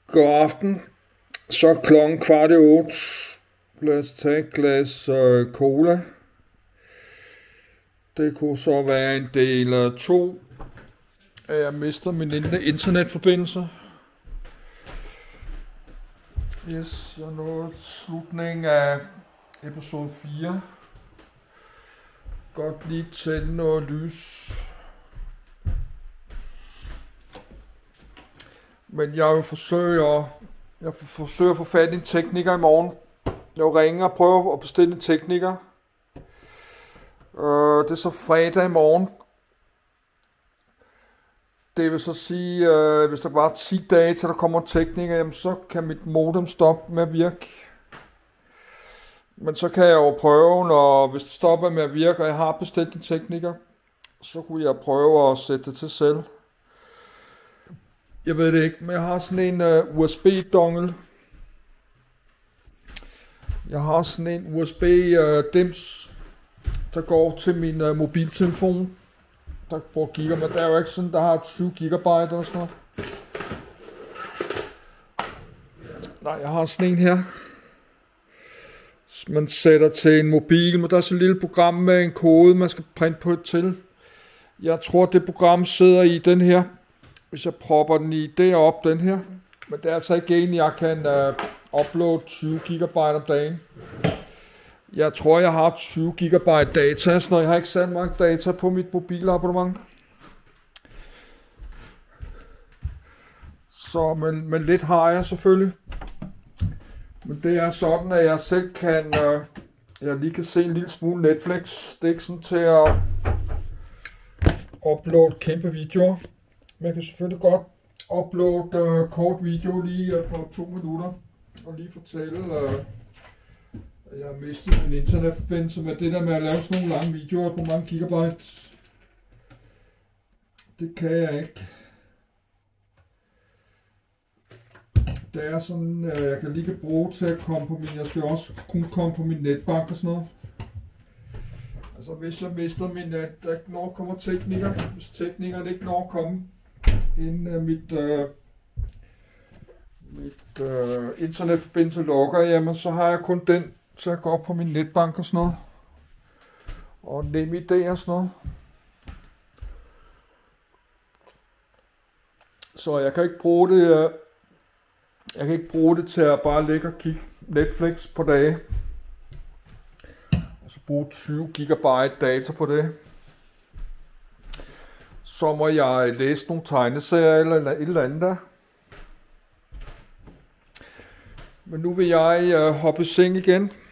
God aften. Så er klokken 7:15. Lad os tage et glas cola. Det kunne så være en del 2. Jeg mister min internetforbindelse. Yes, jeg nåede slutningen af episode 4. Godt lige tænde noget lys. Men jeg vil forsøge at få fat i en tekniker i morgen. Jeg vil ringe og prøve at bestille en tekniker. Det er så fredag i morgen. Det vil så sige, hvis der var 10 dage til der kommer en tekniker, jamen så kan mit modem stoppe med at virke. Men så kan jeg jo prøve, hvis det stopper med at virke, og jeg har bestilt en tekniker, så kunne jeg prøve at sætte det til selv. Jeg ved det ikke, men jeg har sådan en USB-dongle. Jeg har sådan en USB-dims, der går til min mobiltelefon. Der bruger gigabyte. Der er jo ikke sådan, der har 20 gigabyte og sådan noget. Nej, jeg har sådan en her. Man sætter til en mobil, men der er sådan et lille program med en kode, man skal printe på et til. Jeg tror, det program sidder i den her. Hvis jeg propper den i derop, den her. Men det er altså ikke en, jeg kan uploade 20 gigabyte om dagen. Jeg tror, jeg har 20 gigabyte data, så jeg har ikke sat mange data på mit mobilabonnement. Så, men lidt har jeg selvfølgelig. Men det er sådan, at jeg selv kan, jeg lige kan se en lille smule Netflix. Det er ikke sådan til at uploade kæmpe videoer. Men jeg kan selvfølgelig godt uploade kort video lige på 2 minutter. Og lige fortælle, at jeg har mistet min internetforbindelse. Men det der med at lave sådan nogle lange videoer på mange gigabytes, det kan jeg ikke. Det er sådan, jeg kan lige bruge til at komme på min, jeg skal også kunne komme på min netbank og sådan noget. Altså hvis jeg mister min net, der ikke når kommer tekniker, hvis teknikeren ikke når at komme, inden mit internetforbindelse lukker, jamen så har jeg kun den til at gå op på min netbank og sådan noget. Og NemID og sådan noget. Så jeg kan ikke bruge det. Jeg kan ikke bruge det til at bare ligge og kigge Netflix på dage. Og så bruge 20 gigabyte data på det. Så må jeg læse nogle tegneserier eller et eller andet der. Men nu vil jeg hoppe i seng igen.